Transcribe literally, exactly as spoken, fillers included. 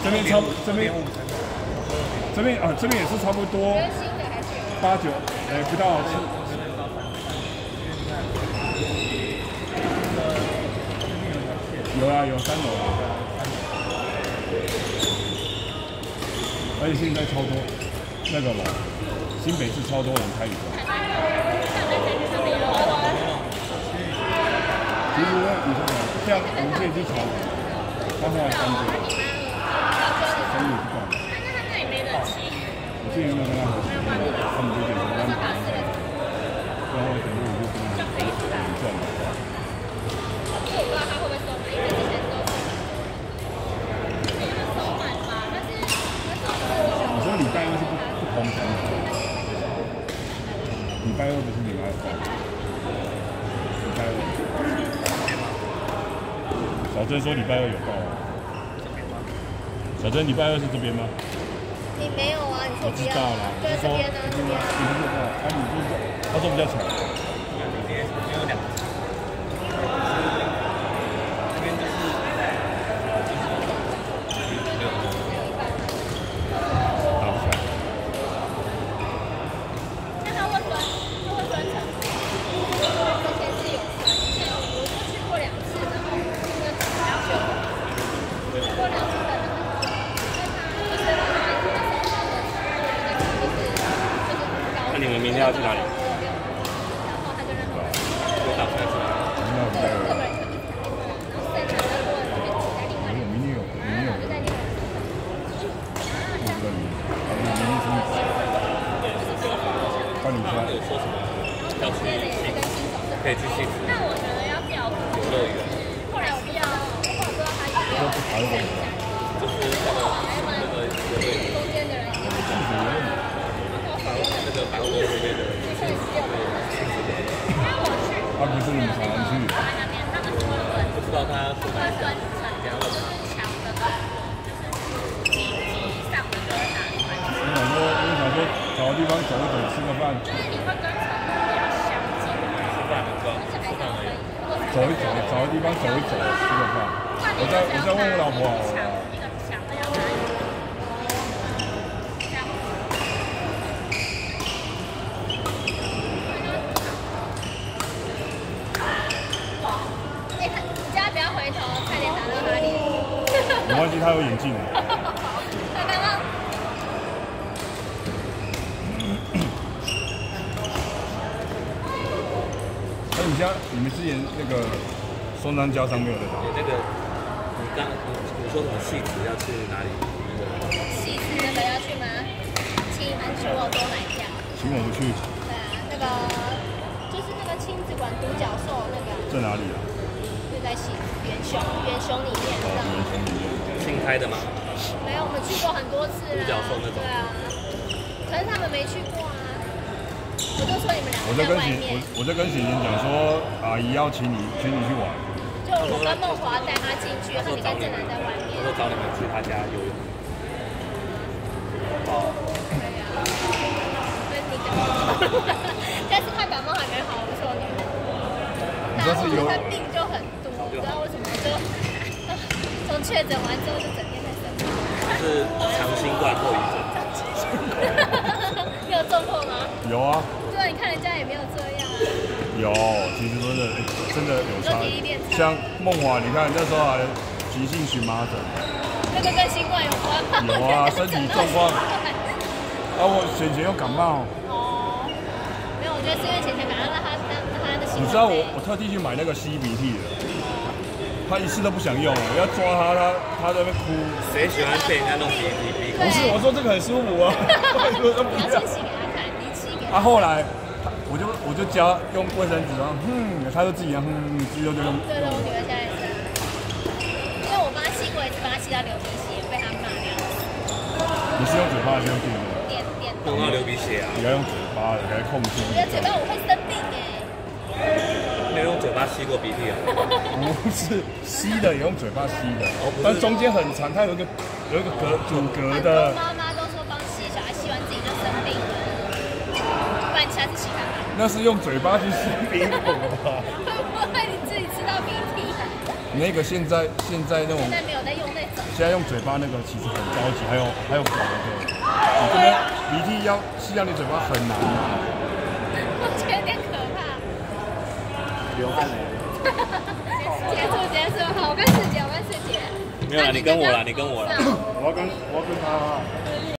这边差不这边这边啊这边也是差不多八九，哎不到七。有啊有三楼啊，而且现在超多那个嘛，新北市超多人开旅馆。其实呢，你说像我们这只船，它后来翻过来，生意不断。我之前有没有跟他合作？他们就点成单，然后等于我就跟他们赚了。我不知道他会不会收买，因为之前都是收买吧，但是你说礼拜二是不不同城的，礼拜二不是礼拜二，礼拜二。小珍说礼拜二有到啊。小珍，礼拜二是这边吗？ 你没有啊？你说我知道啦，我是说，你不知道，啊，你不知道，他说比较强。没有两个。 那你们明天要去哪里？有打算去哪里？ 没有，明天有，明天有。不知道你，啊，明天什么？帮你说。 有说什么？要去西，可以去西子。那我觉得要表游乐园。后来我不要，我不知道他要。 说不谈了。 就是那个那个游乐园。中间的人。那个百货公司那边的。 他不是你们常常去。 不知道他说他想怎样的强的，就是比比上的歌哪里？ 我想说，我想说，找个地方走一走，吃个饭。 就是你会跟城比较相近。 吃饭的歌，吃饭而已。 走一走，找个地方走一走，吃个饭。我再我再问我老婆好了。 一个强的要哪里？ 没关系，他有眼镜。 他刚刚。 那你像你们之前那个松山交上没有的打？ 那个你刚你说什么戏子要去哪里？ 戏子那个要去吗？请你们去我多买票。 请我们去。 对啊，那个就是那个亲子馆独角兽那个。 在哪里啊？ 就在戏元雄元雄里面。 哦，元雄里面。 新开的吗？ 没有，我们去过很多次了。 独角兽那种。 对啊。可是他们没去过啊。我就说你们两个在外面。 我在跟喜贤讲说，阿姨要请你，请你去玩。 就我跟梦华带他进去，然后你跟正南在外面。 我说找你们去他家游泳。 哦。对呀。跟你讲。但是他感冒还没好，我说你。然后他病就很多，不知道为什么就。从确诊完之后就整天在生病。 是长新冠后遗症。 你有中过吗？ 有啊。 对啊，你看人家也没有这样啊。 有，其实真的真的有差。像梦华，你看那时候还急性荨麻疹。 那个跟新冠有关吗？ 有啊，身体状况。啊，我璇璇又感冒。哦。 没有，我觉得是因为璇璇感冒让他让他的。 你知道我我特地去买那个吸鼻涕的。他一次都不想用，我要抓他，他他在那边哭。谁喜欢被人家弄鼻涕鼻孔？不是，我说这个很舒服啊。 你要清洗给他看，你吸给他。 啊，后来我就我就教用卫生纸，然后嗯，他就自己嗯，自己就用。 对对，我女儿现在也是。因为我帮他吸过一次，帮他吸到流鼻血，被他骂这样子。 你是用嘴巴还是用电的？ 电电。 弄到流鼻血啊！ 你要用嘴巴的来控制。 我的嘴巴我会生病哎。 没有用嘴巴吸过鼻涕啊？ 不是吸的，也用嘴巴吸的，但中间很长，它有一个有一个隔阻隔的。 妈妈都说帮吸小孩，吸完自己就生病了，不然下次吸看看。 那是用嘴巴去吸鼻孔吧？ 会不会你自己吃到鼻涕？ 那个现在现在那种。 现在没有在用那种。 现在用嘴巴那个其实很高级，还有还有狗的，你这边鼻涕要吸到你嘴巴很难。 我觉得有点可怕。 流汗了。 结束结束，好，我跟师姐，我跟师姐。 没有啦，你跟我啦，你跟我啦。 我要跟我要跟他。